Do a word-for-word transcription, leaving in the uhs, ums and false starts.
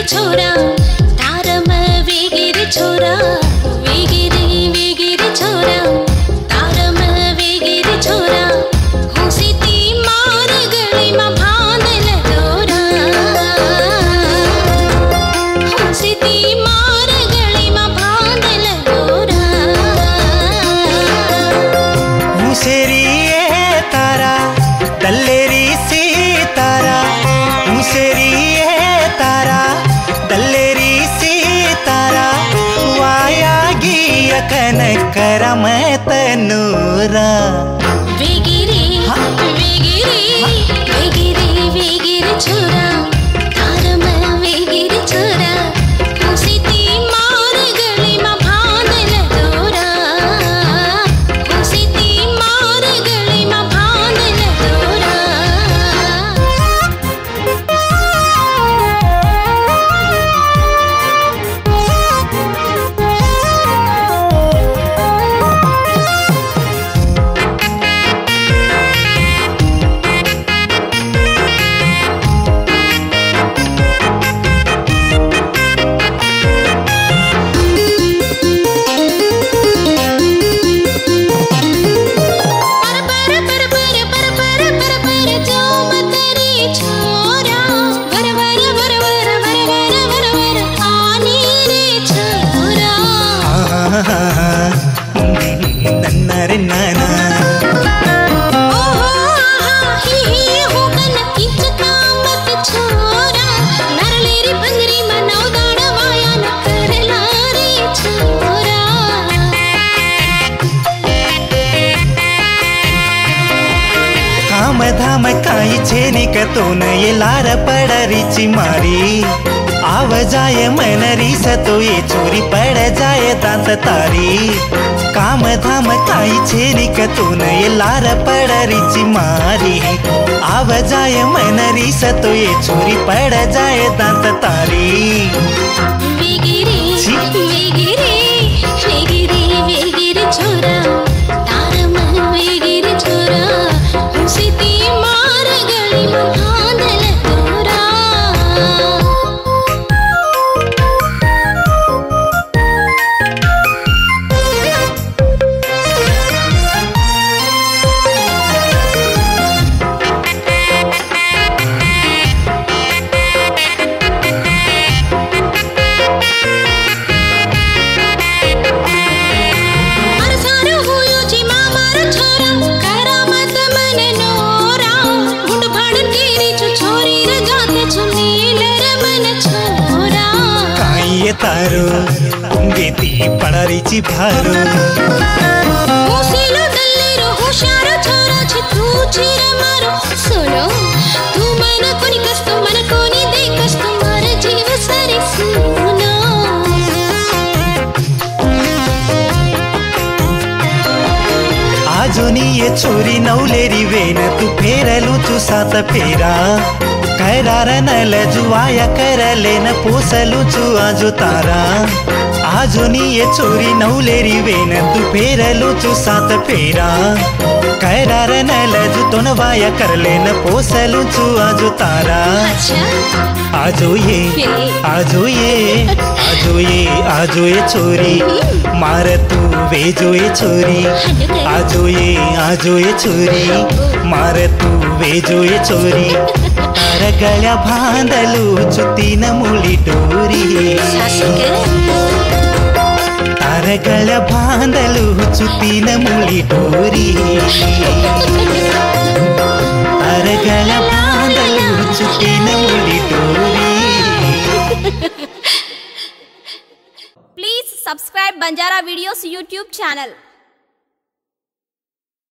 छोरा तारम वेगिर छोरा वेगिरी वेगिर छोरा तारम वेगिर छोरा हुसीती मार गली में भांदल दोरा हुसीती मार गली में भांदल दोरा मुसेरी ए तारा दल्लेरी सी तारा मुसेरी ए तारा दल्लेरी सी तारा वाया गिया कनकरा मैं तनूरा वेगिरी वेगिरी वेगिरी वेगिर छोरा तारम वेगिर छोरा हुसीती मार गली में भांदल दोरा हुसीती मार गली में भांदल दोरा काम धाम काई छेनी कतो न ये लार पड़री मारी आव जाए मनरी सतो ये चोरी पड़ जाए दांत तारी काम धाम काई छेनी कतो न ये लार पड़री मारी आव जाए मनरी सतो ये चोरी पड़ जाए दांत तारी वेगिरी वेगिरी वेगिरी वेगिर छोरा तारम वेगिर छोरा हुसीती मार गली में भांदल दोरा तारो बेटी पड़री ची भारो मुसीलो दल्लेरो होशारो छोरा छ तू चिर मारो सुनो तू मन कोनी कस्तो मन कोनी देखस तुम्हार जीव सारे सुनो आजोनी ये छोरी नौलेरी वेन तू फेरलू तू सात फेरा करार न लजुआया कर लेन पोसलू चु आजो तारा आजोनी ये छोरी नौलेरी वेन तू फेरलू चु सात फेरा करार न लजु तो नवाया कर लेन पोसलू चु आजो तारा आजो ये आजो ये आजो ये आजो ये छोरी मार तू वेजो ये छोरी आजो ये आजो ये छोरी मार तू वेजो ये छोरी तार गळ्या भांदलू चुतीन मुली डोरी तार गळ्या भांदलू चुतीन मुली डोरी तार गळ्या भांदलू चुतीन मुली डोरी। Please subscribe Banjara Videos YouTube channel.